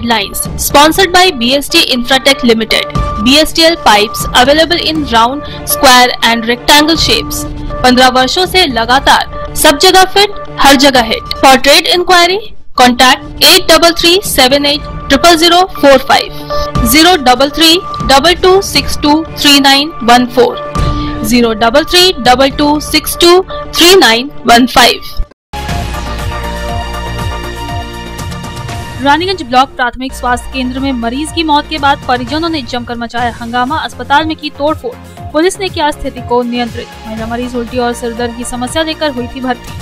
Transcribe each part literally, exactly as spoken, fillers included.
Lines, sponsored by B S T Infratech Limited. B S T L pipes available in round, square and rectangle shapes. पंद्रह वर्षों से लगातार सब जगह fit, हर जगह hit. For trade inquiry, contact eight three three seven eight zero zero zero four five, zero three three two two six two three nine one four, zero three three two two six two three nine one five. Raniganj block प्राथमिक स्वास्थ्य केंद्र में मरीज की मौत के बाद परिजनों ने जमकर मचाया हंगामा. अस्पताल में की तोड़फोड़, पुलिस ने किया स्थिति को नियंत्रित. महिला मरीज उल्टी और सिरदर्द की समस्या लेकर हुई थी भर्ती.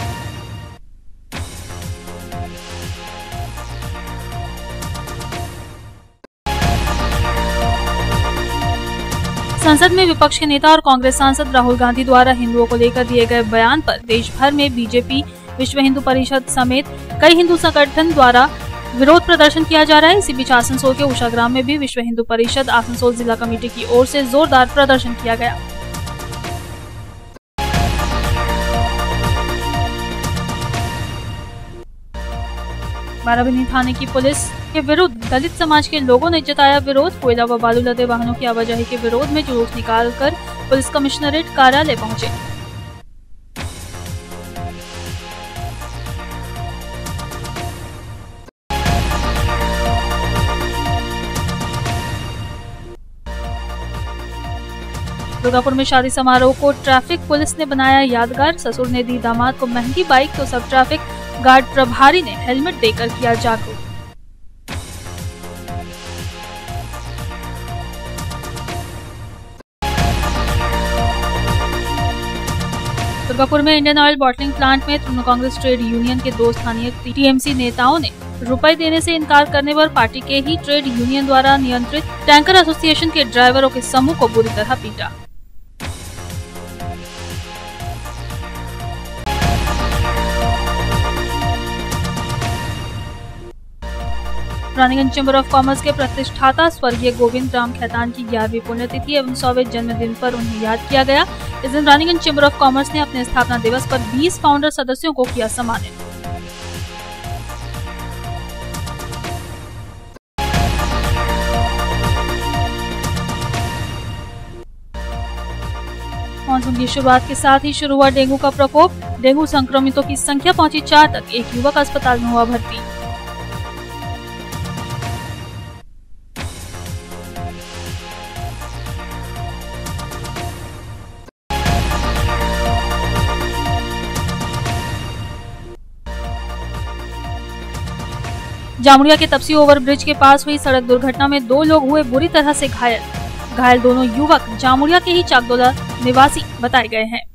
संसद में विपक्ष के नेता और कांग्रेस सांसद राहुल गांधी द्वारा हिंदुओं को लेकर दिए गए बयान पर देश भर में बीजेपी, विश्व हिंदू परिषद समेत कई हिंदू संगठन द्वारा विरोध प्रदर्शन किया जा रहा है. इसी बीच आसनसोल के उषाग्राम में भी विश्व हिंदू परिषद आसनसोल जिला कमेटी की ओर से जोरदार प्रदर्शन किया गया. बाराबनी थाने की पुलिस के विरुद्ध दलित समाज के लोगों ने जताया विरोध. कोयला व बालू लदे वाहनों की आवाजाही के विरोध में जुलूस निकालकर पुलिस कमिश्नरेट कार्यालय पहुंचे. दुर्गापुर में शादी समारोह को ट्रैफिक पुलिस ने बनाया यादगार. ससुर ने दी दामाद को महंगी बाइक तो सब ट्रैफिक गार्ड प्रभारी ने हेलमेट देकर किया जागरूक. दुर्गापुर में इंडियन ऑयल बॉटलिंग प्लांट में तृणमूल कांग्रेस ट्रेड यूनियन के दो स्थानीय टीएमसी नेताओं ने रुपए देने से इनकार करने पर पार्टी के ही ट्रेड यूनियन द्वारा नियंत्रित टैंकर एसोसिएशन के ड्राइवरों के समूह को बुरी तरह पीटा. रानीगंज चैम्बर ऑफ कॉमर्स के प्रतिष्ठाता स्वर्गीय गोविंद राम खैतान की ग्यारहवीं पुण्यतिथि एवं सौवें जन्मदिन पर उन्हें याद किया गया. इस दिन रानीगंज चैम्बर ऑफ कॉमर्स ने अपने स्थापना दिवस पर बीस फाउंडर सदस्यों को किया सम्मानित. मानसून की शुरुआत के साथ ही शुरू हुआ डेंगू का प्रकोप. डेंगू संक्रमितों की संख्या पहुंची चार तक. एक युवक अस्पताल में हुआ भर्ती. जामुड़िया के तपसी ओवरब्रिज के पास हुई सड़क दुर्घटना में दो लोग हुए बुरी तरह से घायल. घायल दोनों युवक जामुड़िया के ही चाकदोला निवासी बताए गए हैं.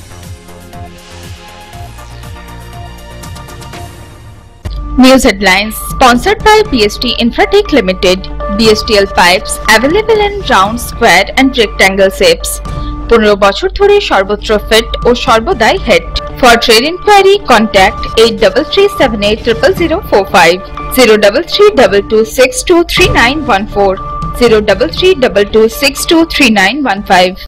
News headlines sponsored by B S T Infratech Limited. B S T L pipes available in round, square and rectangle shapes. পনেরো বছর ধরে সর্বত্র ফিট ও সর্বদাই hit. For trade inquiry, contact eight three three seven eight zero zero zero four five, zero three three two two six two three nine one four, zero three three two two six two three nine one five.